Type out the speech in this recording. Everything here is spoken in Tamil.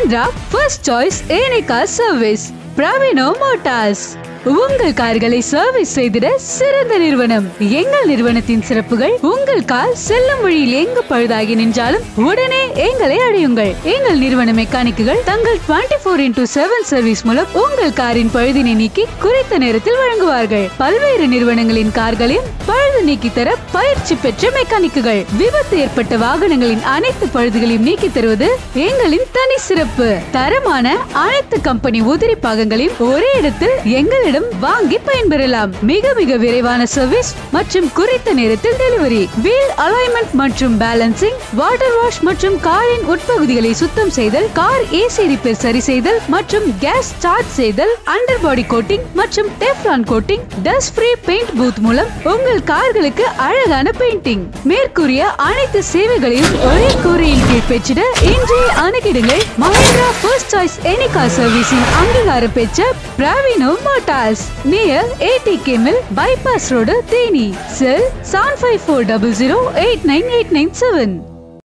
Mahindra first choice any car service. Praveeno motors உங்கள் கார்களை சர்வீஸ் செய்திட சிறந்த நிறுவனம். எங்கள் நிறுவனத்தின் சிறப்புகள்: உங்கள் கார் செல்லும் வழியில் எங்கு பழுதாகி நின்றாலும் உடனே எங்களை அடையுங்கள். எங்கள் நிறுவன மெக்கானிக்குகள் தங்கள் 24x7 சர்வீஸ் மூலம் உங்கள் காரின் பழுதினை நீக்கி குறித்த நேரத்தில் வழங்குவார்கள். பல்வேறு நிறுவனங்களின் கார்களையும் பழுது நீக்கி தர பயிற்சி பெற்ற மெக்கானிக்குகள். விபத்து ஏற்பட்ட வாகனங்களின் அனைத்து பழுதுகளையும் நீக்கி தருவது எங்களின் தனி சிறப்பு. தரமான அனைத்து கம்பெனி உதிரி பாகங்களையும் ஒரே இடத்தில் எங்களிடம் வாங்கி பயன்பெறலாம். மிக மிக விரைவான சர்வீஸ் மற்றும் குறித்த நேரத்தில் டெலிவரி. வீல் அலைன்மெண்ட் மற்றும் பேலன்சிங், வாட்டர் வாஷ் மற்றும் காரின் உட்பகுதிகளை சுத்தம் செய்தல், கார் ஏசி ரிப்பேர் சரி செய்தல் மற்றும் கேஸ் ஸ்டார்ட் செய்தல், அண்டர் பாடி கோட்டிங் மற்றும் Teflon coating, dust free paint booth மூலம் உங்கள் கார்களுக்கு அழகான பெயிண்டிங். மேற்கூறிய அனைத்து சேவைகளையும் ஒரே கூரையின் கீழ் பெற்றிட இன்றைய அணுகிடுங்கள். Mahindra first choice any car சர்வீஸின் அங்கீகாரம் பெற்ற Praveeno motors, near ATK Mill, Bypass Road, Theni. Cell 7540089897.